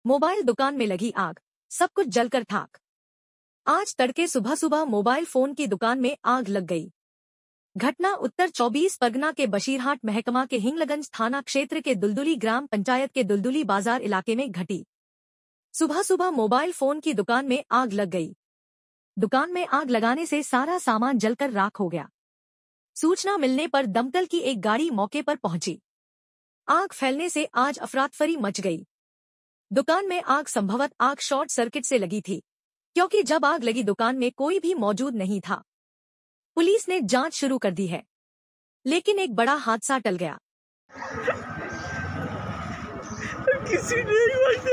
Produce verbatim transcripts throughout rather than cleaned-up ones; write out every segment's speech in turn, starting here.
Mobile दुकान में लगी आग, सब कुछ जलकर खाक। आज तड़के सुबह सुबह मोबाइल फोन की दुकान में आग लग गई। घटना उत्तर चौबीस परगना के बशीरहाट महकमा के हिंगलगंज थाना क्षेत्र के दुलदुली ग्राम पंचायत के दुलदुली बाजार इलाके में घटी। सुबह सुबह मोबाइल फोन की दुकान में आग लग गई। दुकान में आग लगाने से सारा सामान जलकर राख हो गया। सूचना मिलने पर दमकल की एक गाड़ी मौके पर पहुंची। आग फैलने से आज अफरातफरी मच गई। दुकान में आग संभवत आग शॉर्ट सर्किट से लगी थी, क्योंकि जब आग लगी दुकान में कोई भी मौजूद नहीं था। पुलिस ने जांच शुरू कर दी है, लेकिन एक बड़ा हादसा टल गया। किसी ने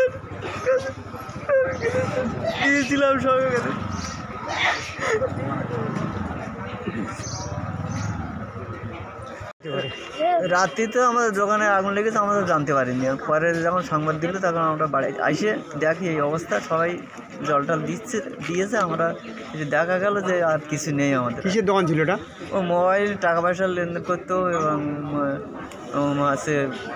রাতে তো আমাদের দোকানে আগুন লেগেছে, আমরা তো জানতে পারিনি। পরে যখন সংবাদ দিল তখন আমরা বাড়ি এসে দেখি এই অবস্থা, সবাই জল টল দিচ্ছে দিয়েছে। আমরা দেখা গেল যে আর কিছু নেই আমাদের। কিসের দোকান ছিল এটা? ও মোবাইল টাকা পয়সা লেনদেন করতো এবং আছে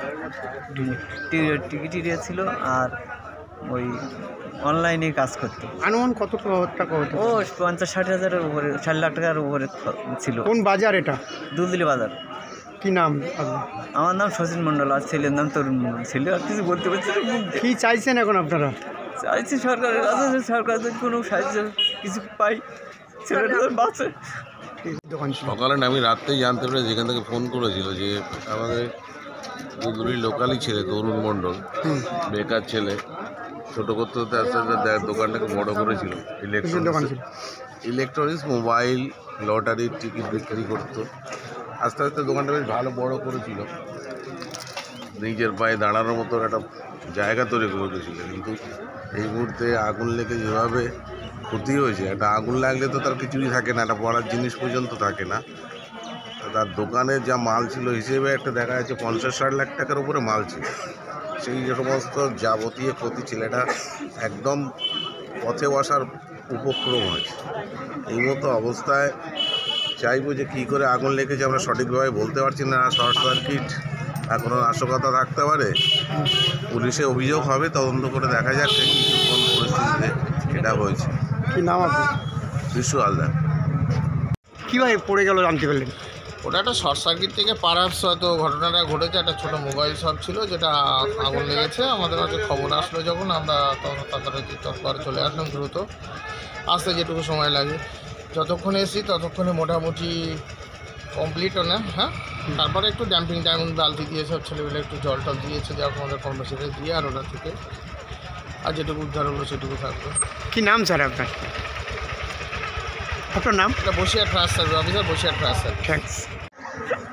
টিকিট ছিল আর ওই অনলাইনে কাজ করতো। আনুমান কত টাকা হতো? ও পঞ্চাশ ষাট হাজারের উপরে, ষাট লাখ টাকার উপরে ছিল। কোন বাজার এটা? দুলদুলি বাজার। কি নাম? আমার নাম শচীন মণ্ডল, আর ছেলের নাম তরুণ মণ্ডল। ছেলে আর কিছু বলতে পারছি না। কি চাইছেন এখন আপনারা? চাইছি সরকারের কাছে, সরকার যদি কোনো সাহায্য কিছু পাই ছেলেটা বাঁচে। সকালে আমি রাত্রেই জানতে পারি, যেখান থেকে ফোন করেছিল যে আমাদের দুলদুলির লোকালই ছেলে তরুণ মণ্ডল, বেকার ছেলে, ছোটো করতে করতে আস্তে আস্তে দোকানটাকে বড় করেছিল। ইলেকট্রনিক্স ইলেকট্রনিক্স মোবাইল, লটারির টিকিট বিক্রি করতো। আস্তে আস্তে দোকানটা বেশ ভালো বড় করেছিল, নিজের পায়ে দাঁড়ানোর মতো একটা জায়গা তৈরি করে দিয়েছিল। কিন্তু এই মুহূর্তে আগুন লেগে যেভাবে ক্ষতি হয়েছে, একটা আগুন লাগলে তো তার কিছুই থাকে না, একটা পড়ার জিনিস পর্যন্ত থাকে না। তার দোকানে যা মাল ছিল হিসেবে একটা দেখা যাচ্ছে পঞ্চাশ ষাট লাখ টাকার উপরে মাল ছিল। সেই সমস্ত যাবতীয় ক্ষতি ছেলেটা একদম পথে বসার উপক্রম হয়েছে। এই মতো অবস্থায় চাইবো যে কী করে আগুন লেগেছে আমরা সঠিকভাবে বলতে পারছি না। শর্ট সার্কিট আর কোনো নাশকতা থাকতে পারে, পুলিশে অভিযোগ হবে, তদন্ত করে দেখা যাচ্ছে কোন পরিস্থিতিতে এটা হয়েছে। কি নাম আপনার? বিশ্ব হালদার। কীভাবে পড়ে গেল জানতে পারলেন? ওটা একটা শর্ট সার্কিট থেকে পারাপস হয়তো ঘটনাটা ঘটেছে। একটা ছোটো মোবাইল শপ ছিল, যেটা আগুন লেগেছে। আমাদের কাছে খবর আসলো যখন, আমরা তখন তাড়াতাড়ি তৎপর চলে আসলাম দ্রুত। আসতে যেটুকু সময় লাগে, যতক্ষণে এসেছি ততক্ষণে মোটামুটি কমপ্লিটও না। হ্যাঁ, তারপরে একটু ড্যাম্পিং টাইম বালতি দিয়ে সব ছেলেগুলো একটু জল টল দিয়েছে, যা আমাদের কর্মচারী দিয়ে, আর ওটা থেকে আর যেটুকু উদ্ধার হলো সেটুকু থাকবে। কি নাম স্যার আপনার? আপনার নাম? এটা Basirhat fire service officer, Basirhat fire service. Thanks.